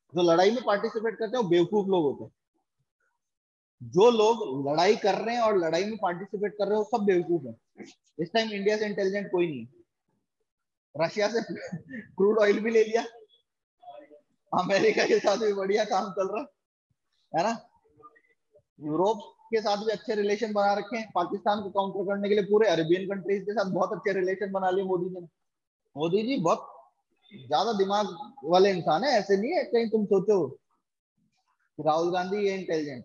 जो लड़ाई में पार्टिसिपेट करते हैं वो बेवकूफ लोग होते हैं। जो लोग लड़ाई कर रहे हैं और लड़ाई में पार्टिसिपेट कर रहे हो सब बेवकूफ है। इस टाइम इंडिया से इंटेलिजेंट कोई नहीं। रशिया से क्रूड ऑयल भी ले लिया, अमेरिका के साथ भी बढ़िया काम चल रहा है ना। यूरोप के साथ भी अच्छे रिलेशन बना रखे हैं। पाकिस्तान को काउंटर करने के लिए पूरे अरेबियन कंट्रीज के साथ बहुत अच्छे रिलेशन बना लिए मोदी जी ने। मोदी जी बहुत ज्यादा दिमाग वाले इंसान है, ऐसे नहीं है कहीं तुम सोचो राहुल गांधी ये इंटेलिजेंट।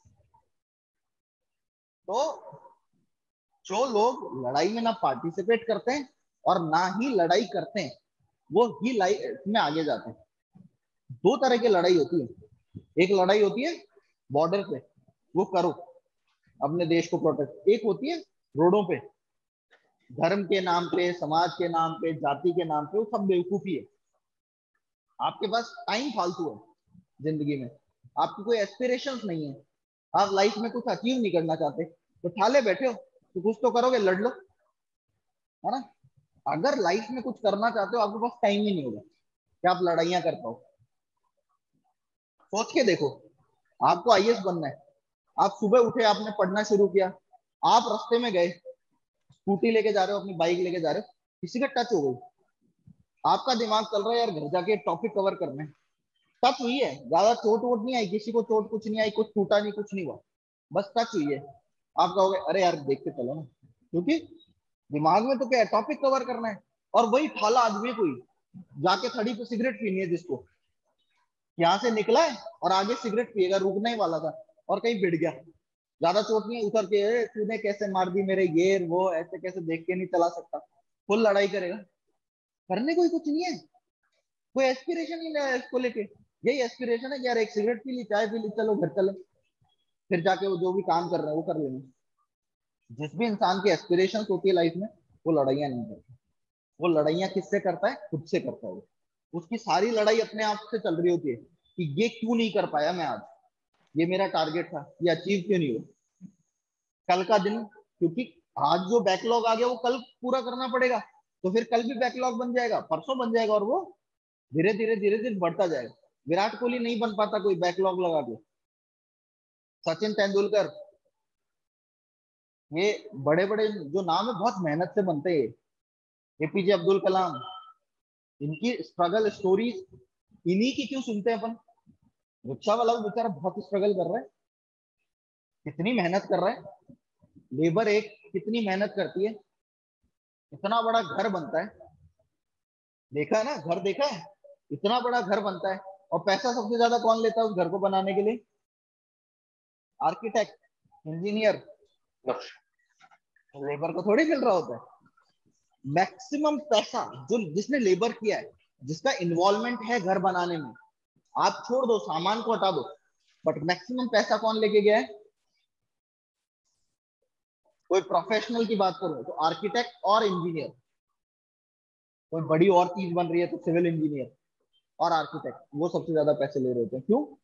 तो जो लोग लड़ाई में ना पार्टिसिपेट करते हैं और ना ही लड़ाई करते हैं वो ही लाइफ में आगे जाते हैं। दो तरह की लड़ाई होती है। एक लड़ाई होती है बॉर्डर पे, वो करो अपने देश को प्रोटेक्ट। एक होती है रोडों पे, धर्म के नाम पे, समाज के नाम पे, जाति के नाम पे, वो सब बेवकूफी है। आपके पास टाइम फालतू है जिंदगी में, आपकी कोई एस्पिरेशंस नहीं है, आप लाइफ में कुछ अचीव नहीं करना चाहते, तो ठाले बैठे हो तो कुछ तो करोगे, लड़ लो, है ना। अगर लाइफ में कुछ करना चाहते हो आपके पास टाइम ही नहीं होगा कि आप लड़ाइयां कर पाओ। सोच के देखो, आपको आईएएस बनना है, आप सुबह उठे, आपने पढ़ना शुरू किया, आप रास्ते में गए, स्कूटी लेके जा रहे हो, अपनी बाइक लेके जा रहे हो, किसी का टच हो गई, आपका दिमाग चल रहा है यार घर जाके टॉपिक कवर करना है, टच हुई है, ज्यादा चोट वोट नहीं आई, किसी को चोट कुछ नहीं आई, कुछ टूटा नहीं, कुछ नहीं हुआ, बस टच हुई है, आप कहोगे अरे यार देख के चलो ना, क्योंकि दिमाग में तो क्या है, टॉपिक कवर करना है। और वही ठाला आदमी कोई जाके खड़ी पे सिगरेट पीनी है, जिसको यहाँ से निकला है और आगे सिगरेट पिएगा, रुकना ही वाला था और कहीं भिड़ गया, ज्यादा चोट नहीं है, उतर के तूने कैसे मार दी मेरे गेर, वो ऐसे कैसे देख के नहीं चला सकता, फुल लड़ाई करेगा। करने कोई कुछ नहीं है, कोई एस्पिरेशन ही नहीं है इसको लेके। यही एस्पिरेशन है कि यार एक सिगरेट पी ली, चाय पी ली, चलो घर चलो, फिर जाके वो जो भी काम कर रहे हैं वो कर लेंगे। जिस भी इंसान की एस्पिरेशन होती है लाइफ में, वो लड़ाइयाँ नहीं करता। वो लड़ाइयाँ किससे करता है? खुद से करता है वो। उसकी सारी लड़ाई अपने आप से चल रही होती है कि ये क्यों नहीं कर पाया मैं आज, ये मेरा टारगेट था, ये अचीव क्यों नहीं हुआ, कल का दिन, क्योंकि आज जो बैकलॉग आ गया वो कल पूरा करना पड़ेगा, तो फिर कल भी बैकलॉग बन जाएगा, परसों बन जाएगा, और वो धीरे धीरे बढ़ता जाएगा। विराट कोहली नहीं बन पाता कोई बैकलॉग लगा के, सचिन तेंदुलकर, ये बड़े बड़े जो नाम है बहुत मेहनत से बनते हैं। एपीजे अब्दुल कलाम, इनकी स्ट्रगल स्टोरीज इन्हीं की क्यों सुनते हैं अपन। रिक्शा वाला भी बेचारा बहुत स्ट्रगल कर रहा है, कितनी मेहनत कर रहा है, लेबर एक कितनी मेहनत करती है, इतना बड़ा घर बनता है, देखा है ना, घर देखा है, इतना बड़ा घर बनता है, और पैसा सबसे ज्यादा कौन लेता है उस घर को बनाने के लिए? आर्किटेक्ट, इंजीनियर, लेबर को थोड़ी मिल रहा होता है। मैक्सिमम पैसा जो जिसने लेबर किया है, जिसका इन्वॉल्वमेंट है घर बनाने में, आप छोड़ दो सामान को हटा दो, बट मैक्सिमम पैसा कौन लेके गया है? कोई प्रोफेशनल की बात करो तो आर्किटेक्ट और इंजीनियर, कोई बड़ी और चीज बन रही है तो सिविल इंजीनियर और आर्किटेक्ट, वो सबसे ज्यादा पैसे ले रहे होते हैं। क्यों?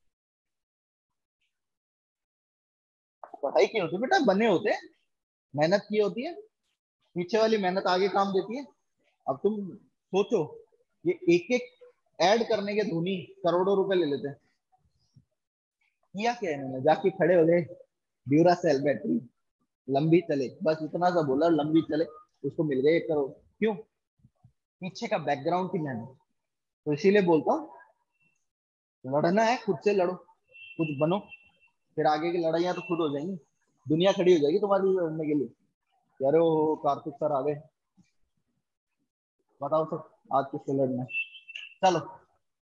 पढ़ाई की होती है बेटा, बने होते हैं, मेहनत की होती है, पीछे वाली मेहनत आगे काम देती है। अब तुम सोचो, ये एक एक ऐड करने के धोनी करोड़ों रुपए ले लेते हैं। किया क्या इन्होंने? जाके खड़े हो गए, ड्यूरासेल बैटरी लंबी चले, बस इतना सा बोला लंबी चले, उसको मिल गए 1 करोड़। क्यों? पीछे का बैकग्राउंड की मेहनत। तो इसीलिए बोलता हूँ, लड़ना है खुद से लड़ो, कुछ बनो, फिर आगे की लड़ाइयाँ तो खुद हो जाएंगी, दुनिया खड़ी हो जाएगी तुम्हारे लिए लड़ने के लिए। यार वो कार्तिक सर आ गए, बताओ सर आज किससे लड़ना है, चलो